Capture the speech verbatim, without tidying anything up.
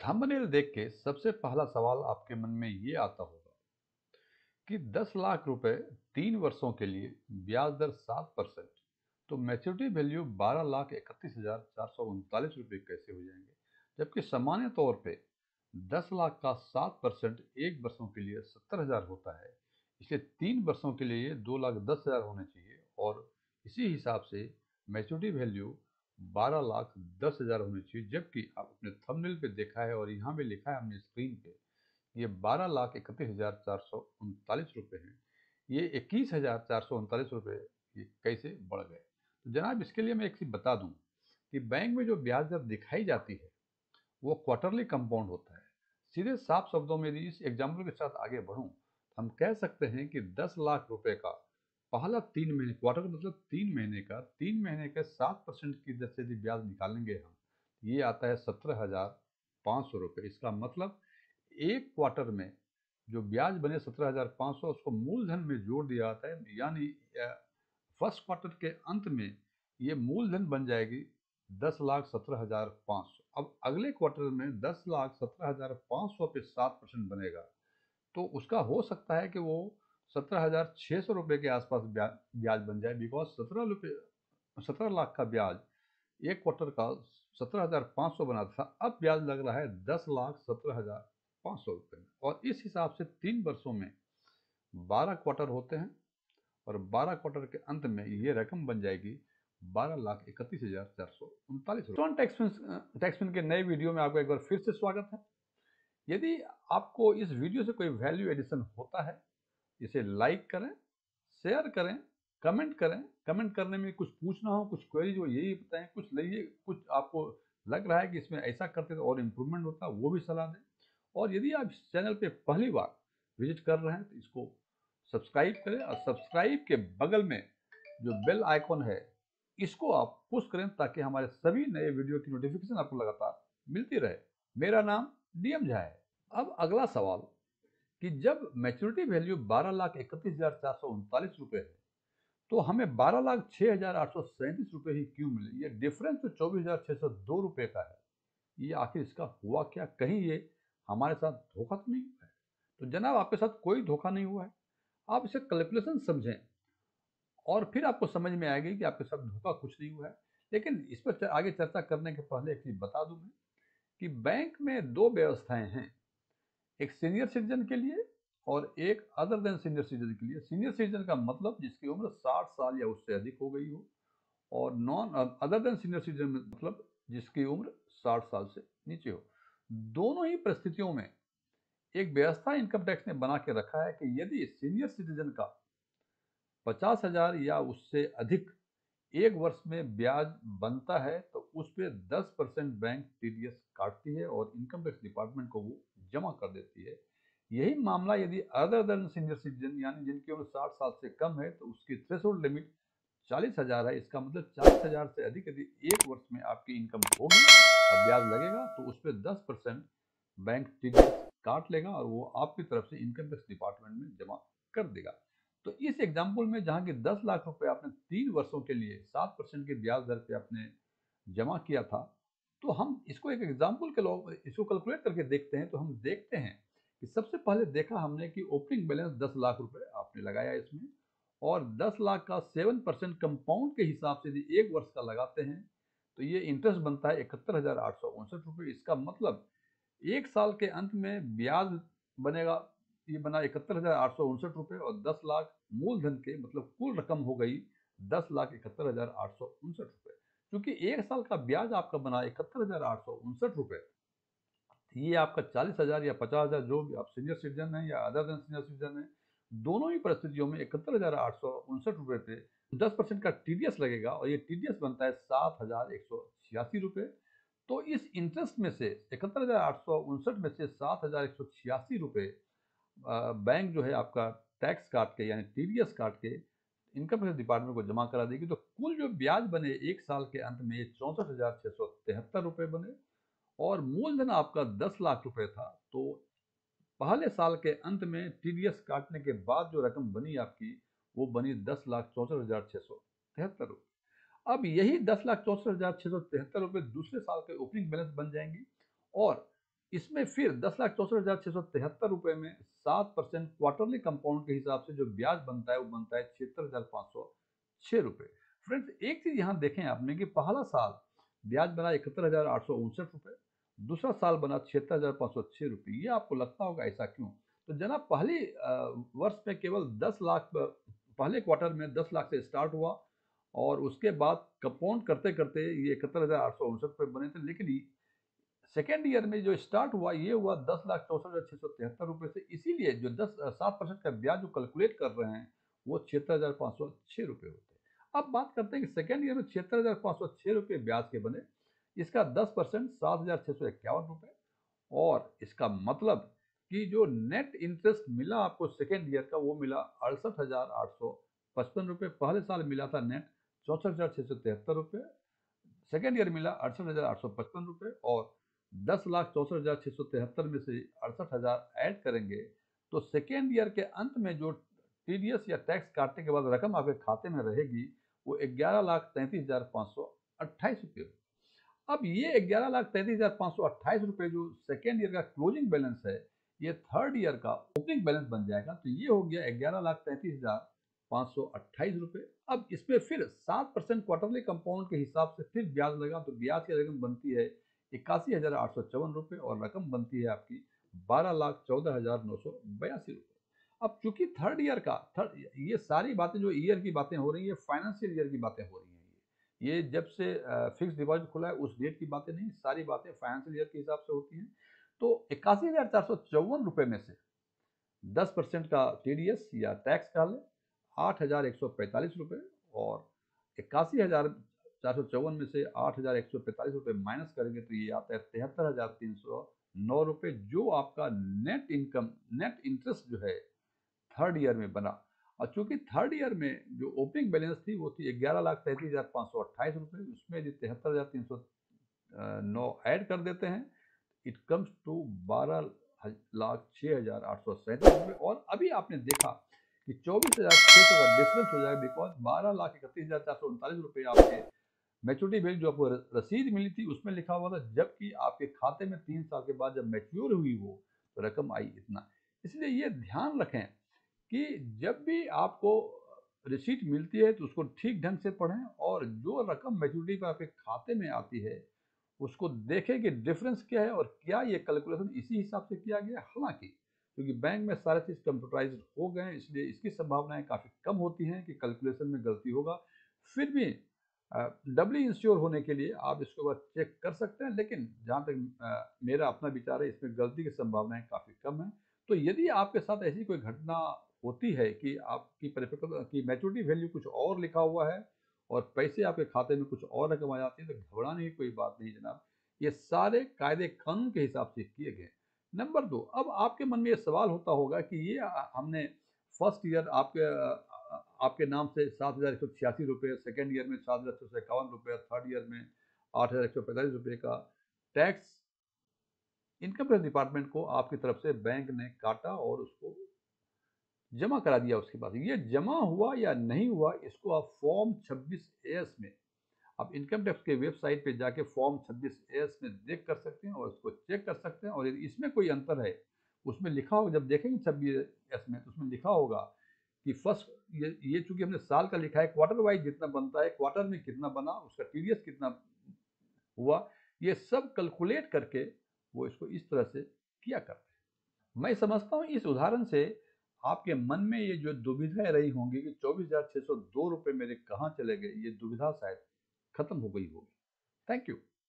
Thumbnail देख के सबसे पहला सवाल आपके मन में ये आता होगा कि दस लाख रुपए तीन वर्षों के लिए ब्याज दर सात परसेंट, तो मैच्योरिटी वैल्यू बारह लाख इकतीस हजार चार सौ उनतालीस रुपये कैसे हो जाएंगे। जबकि सामान्य तौर पे दस लाख का सात परसेंट एक वर्षों के लिए सत्तर हजार होता है, इसलिए तीन वर्षों के लिए ये दो लाख दस हजार होने चाहिए और इसी हिसाब से मैच्योरिटी वैल्यू बारह लाख दस हजार होनी चाहिए। जबकि आप अपने थंबनेल पे देखा है और यहाँ पे लिखा है हमने स्क्रीन पे, ये बारह लाख इकतीस हजार चार सौ उनतालीस रुपये हैं। ये इक्कीस हजार चार सौ उनतालीस रुपये ये कैसे बढ़ गए। तो जनाब, इसके लिए मैं एक चीज़ बता दूं कि बैंक में जो ब्याज दर दिखाई जाती है वो क्वार्टरली कंपाउंड होता है। सीधे साफ शब्दों में यदि इस एग्जाम्पल के साथ आगे बढ़ूं तो हम कह सकते हैं कि दस लाख रुपए का पहला तीन महीने, क्वार्टर मतलब तीन महीने का, तीन महीने के सात परसेंट की दर से यदि ब्याज निकालेंगे हम, ये आता है सत्रह हजार पाँच सौ रुपये। इसका मतलब एक क्वार्टर में जो ब्याज बने सत्रह हजार पाँच सौ, उसको मूलधन में जोड़ दिया जाता है, यानी फर्स्ट क्वार्टर के अंत में ये मूलधन बन जाएगी दस लाख सत्रह हजार पाँच सौ। अब अगले क्वार्टर में दस लाख सत्रह हजार पाँच सौ पे सात परसेंट बनेगा, तो उसका हो सकता है कि वो सत्रह हजार छः सौ रुपये के आसपास ब्याज ब्याज बन जाए। बिकॉज सत्रह रुपये सत्रह लाख का ब्याज एक क्वार्टर का सत्रह हजार पाँच सौ बना था, अब ब्याज लग रहा है दस लाख सत्रह हजार पाँच सौ रुपये में। और इस हिसाब से तीन वर्षों में बारह क्वार्टर होते हैं और बारह क्वार्टर के अंत में ये रकम बन जाएगी बारह लाख इकतीस हजार चार सौ उनतालीस रुपये। टैक्समैन टैक्समैन के नए वीडियो में आपका एक बार फिर से स्वागत है। यदि आपको इस वीडियो से कोई वैल्यू एडिशन होता है, इसे लाइक करें, शेयर करें, कमेंट करें। कमेंट करने में कुछ पूछना हो, कुछ क्वेरी हो, यही बताएं। कुछ नहीं, कुछ आपको लग रहा है कि इसमें ऐसा करते तो और इम्प्रूवमेंट होता, वो भी सलाह दें। और यदि आप इस चैनल पे पहली बार विजिट कर रहे हैं तो इसको सब्सक्राइब करें और सब्सक्राइब के बगल में जो बेल आइकॉन है इसको आप पुश करें ताकि हमारे सभी नए वीडियो की नोटिफिकेशन आपको लगातार मिलती रहे। मेरा नाम डीएम झा है। अब अगला सवाल कि जब मैच्योरिटी वैल्यू बारह लाख इकतीस हजार चार सौ उनतालीस रुपये है तो हमें बारह लाख छः हजार आठ सौ सैंतीस रुपये ही क्यों मिले। ये डिफरेंस तो चौबीस हजार छः सौ दो रुपये का है, ये आखिर इसका हुआ क्या? कहीं ये हमारे साथ धोखा तो नहीं हुआ है? तो जनाब, आपके साथ कोई धोखा नहीं हुआ है। आप इसे कैलकुलेशन समझें और फिर आपको समझ में आएगी कि आपके साथ धोखा कुछ नहीं हुआ है। लेकिन इस पर आगे चर्चा करने के पहले एक चीज बता दूं मैं कि बैंक में दो व्यवस्थाएं हैं, एक सीनियर सिटीजन के लिए और एक अदर देन सीनियर सिटीजन के लिए। सीनियर सिटीजन का मतलब जिसकी उम्र साठ साल या उससे अधिक हो गई हो, और non other than senior citizen मतलब जिसकी उम्र साठ साल से नीचे हो। दोनों ही परिस्थितियों में एक व्यवस्था इनकम टैक्स ने बना के रखा है कि यदि सीनियर सिटीजन का पचास हजार या उससे अधिक एक वर्ष में ब्याज बनता है तो उस पर दस परसेंट बैंक टीडीएस काटती है और इनकम टैक्स डिपार्टमेंट को वो जमा कर देती है। यही मामला यदि अदर देन सीनियर सिटीजन यानी जिनकी उम्र साठ साल से कम है तो उसकी थ्रेशोल्ड लिमिट चालीस हजार है। इसका मतलब चालीस हजार से अधिक यदि एक वर्ष में आपकी इनकम होगी और ब्याज लगेगा तो उस पर दस परसेंट बैंक टीडीएस काट लेगा और वो आपकी तरफ से इनकम टैक्स डिपार्टमेंट में जमा कर देगा। तो इस एग्जाम्पल में जहाँ की दस लाख रुपए आपने तीन वर्षों के लिए सात परसेंट के ब्याज दर पे आपने जमा किया था, तो हम इसको एक एग्जाम्पल के लो इसको कैलकुलेट करके देखते हैं। तो हम देखते हैं कि सबसे पहले देखा हमने कि ओपनिंग बैलेंस दस लाख रुपए आपने लगाया इसमें, और दस लाख का सेवन परसेंट कंपाउंड के हिसाब से यदि एक वर्ष का लगाते हैं तो ये इंटरेस्ट बनता है इकहत्तर हजार आठ सौ उनसठ रुपये। इसका मतलब एक साल के अंत में ब्याज बनेगा, ये बना इकहत्तर हजार आठ सौ उनसठ रुपये और दस लाख मूलधन के मतलब कुल रकम हो गई दस लाख इकहत्तर हजार आठ सौ उनसठ रुपये। क्योंकि एक साल का ब्याज आपका बना इकहत्तर हजार आठ सौ उनसठ रुपये, ये आपका चालीस हजार या पचास हजार जो भी आप सीनियर सिटीजन है या अदर देन सीनियर सिटीजन है, दोनों ही परिस्थितियों में इकहत्तर हजार आठ सौ उनसठ रुपये पे दस परसेंट का टीडीएस लगेगा और ये टीडीएस बनता है सात हजार एक सौ छियासी रुपये। तो इस इंटरेस्ट में से इकहत्तर हजार आठ सौ उनसठ में से सात हजार एक सौ छियासी रुपये बैंक जो है आपका टैक्स काट के यानी टीडीएस काट के इनकम टैक्स डिपार्टमेंट को जमा करा देगी। तो कुल जो ब्याज बने एक साल के अंत में ये चौंसठ हजार छः सौ तिहत्तर रुपये बने और मूलधन आपका दस लाख रुपए था। तो पहले साल के अंत में टीडीएस काटने के बाद जो रकम बनी आपकी वो बनी दस लाख चौंसठ हजार छः सौ तिहत्तर रुपये। अब यही दस लाख चौंसठ हजार छः सौ तिहत्तर रुपये दूसरे साल के ओपनिंग बैलेंस बन जाएंगी और इसमें फिर दस लाख चौसठ हजार छह सौ तिहत्तर रुपए में सात परसेंट क्वार्टरली कंपाउंड के हिसाब से जो ब्याज बनता है वो बनता है छिहत्तर हजार पाँच सौ छह रुपए। फ्रेंड्स एक चीज यहाँ देखें आपने कि पहला साल ब्याज बना इकहत्तर हजार आठ सौ उनसठ रुपए, दूसरा साल बना छिहत्तर हजार पाँच सौ छह रुपए। ये आपको लगता होगा ऐसा क्यों? तो जनाब पहले वर्ष में केवल दस लाख, पहले क्वार्टर में दस लाख से स्टार्ट हुआ और उसके बाद कंपाउंड करते करते ये इकहत्तर हजार आठ सौ उनसठ रुपए बने थे। लेकिन सेकेंड ईयर में जो स्टार्ट हुआ ये हुआ दस लाख चौसठ हजार छह सौ तिहत्तर रुपए से, इसीलिए जो दस सात परसेंट का ब्याज जो कैलकुलेट कर रहे हैं वो छिहत्तर हजार पाँच सौ छह रुपए होते हैं। अब बात करते हैं कि सेकेंड ईयर में छिहत्तर हजार पाँच सौ छह रुपए ब्याज के बने, इसका दस परसेंट सात हजार छह सौ इक्यावन रुपए, और इसका मतलब कि जो नेट इंटरेस्ट मिला आपको सेकेंड ईयर का वो मिला अड़सठ हजार आठ सौ पचपन रुपए। पहले साल मिला था नेट चौसठ हजार छह सौ तिहत्तर रुपए, सेकेंड ईयर मिला अड़सठ हजार आठ सौ पचपन रुपए, और दस लाख चौसठ हजार छह सौ तिहत्तर में से अड़सठ हजार ऐड करेंगे तो सेकेंड ईयर के अंत में जो टीडीएस या टैक्स काटने के बाद रकम आपके खाते में रहेगी वो ग्यारह लाख तैंतीस हजार पाँच सौ अट्ठाईस रुपये। अब ये ग्यारह लाख तैंतीस हजार पाँच सौ अट्ठाईस रुपये जो सेकेंड ईयर का क्लोजिंग बैलेंस है ये थर्ड ईयर का ओपनिंग बैलेंस बन जाएगा। तो ये हो गया ग्यारह लाख तैंतीस हजार पाँच सौ अट्ठाईस रुपये। अब इसमें फिर सात परसेंट क्वार्टरली कंपाउंड के हिसाब से फिर ब्याज लगा तो ब्याज की रकम बनती है इक्यासी हजार आठ सौ चौवन रुपये और रकम बनती है आपकी बारह लाख चौदह हजार नौ सौ बयासी रुपये। अब चूंकि थर्ड ईयर का थर्ड ये सारी बातें जो ईयर की बातें हो रही है फाइनेंशियल ईयर की बातें हो रही हैं, ये जब से फिक्स डिपॉजिट खुला है उस डेट की बातें नहीं, सारी बातें फाइनेंशियल ईयर के हिसाब से होती हैं। तो इक्यासी हजार चार सौ चौवन रुपये में से दस परसेंट का टीडीएस या टैक्स का ले आठ हजार एक सौ पैंतालीस रुपये, और इक्यासी हजार चार सौ चौवन में से आठ हजार एक सौ पैंतालीस रुपये माइनस करेंगे तो ये आता है तिहत्तर हजार तीन सौ नौ रुपये, जो आपका नेट इनकम नेट इंटरेस्ट जो है थर्ड ईयर में बना। और चूंकि थर्ड ईयर में जो ओपनिंग बैलेंस थी वो थी ग्यारह लाख तैंतीस हजार पाँच सौ अट्ठाईस रुपये, उसमें यदि तिहत्तर हजार तीन सौ नौ ऐड कर देते हैं इट कम्स टू बारह लाख छः हजार आठ सौ सैंतीस रुपये। और अभी आपने देखा कि चौबीस हजार छः सौ का डिफरेंस हो जाएगा, बिकॉज बारह लाख इकतीस हजार चार सौ उनतालीस रुपये आपके मैच्योरिटी बिल जो आपको रसीद मिली थी उसमें लिखा हुआ था, जबकि आपके खाते में तीन साल के बाद जब मैच्योर हुई वो तो रकम आई इतना। इसलिए ये ध्यान रखें कि जब भी आपको रिसीट मिलती है तो उसको ठीक ढंग से पढ़ें और जो रकम मैच्योरिटी पर आपके खाते में आती है उसको देखें कि डिफरेंस क्या है और क्या ये कैलकुलेशन इसी हिसाब से किया गया। हालांकि क्योंकि बैंक में सारे चीज़ कंप्यूटराइज हो गए हैं इसलिए इसकी संभावनाएं काफ़ी कम होती हैं कि कैलकुलेशन में गलती होगा। फिर भी डबली इंश्योर होने के लिए आप इसके बाद चेक कर सकते हैं, लेकिन जहाँ तक आ, मेरा अपना विचार है इसमें गलती की संभावनाएं काफ़ी कम है। तो यदि आपके साथ ऐसी कोई घटना होती है कि आपकी परिपक्वता की मैच्योरिटी वैल्यू कुछ और लिखा हुआ है और पैसे आपके खाते में कुछ और रकम आ जाती है तो घबराने की कोई बात नहीं जनाब, ये सारे कायदे कानून के हिसाब से किए गए। नंबर दो, अब आपके मन में ये सवाल होता होगा कि ये हमने फर्स्ट ईयर आपके आपके नाम से सात हजार एक सौ छियासी रुपये, सेकेंड ईयर में सात हजार छः सौ इक्यावन रुपये, थर्ड ईयर में आठ हजार एक सौ पैंतालीस रुपये का टैक्स इनकम टैक्स डिपार्टमेंट को आपकी तरफ से बैंक ने काटा और उसको जमा करा दिया। उसके बाद ये जमा हुआ या नहीं हुआ इसको आप फॉर्म छब्बीस एस में आप इनकम टैक्स के वेबसाइट पे जाके फॉर्म छब्बीस एस में देख कर सकते हैं और उसको चेक कर सकते हैं। और यदि इसमें कोई अंतर है उसमें लिखा होगा, जब देखेंगे छब्बीस एस में तो उसमें लिखा होगा कि फर्स्ट ये ये चूंकि हमने साल का लिखा है, क्वार्टर वाइज जितना बनता है, क्वार्टर में कितना बना, उसका टीडीएस कितना हुआ, ये सब कैलकुलेट करके वो इसको इस तरह से किया करते हैं। मैं समझता हूँ इस उदाहरण से आपके मन में ये जो दुविधाएं रही होंगी कि चौबीस हजार छः सौ दो रुपये मेरे कहाँ चले गए, ये दुविधा शायद खत्म हो गई होगी। Thank you.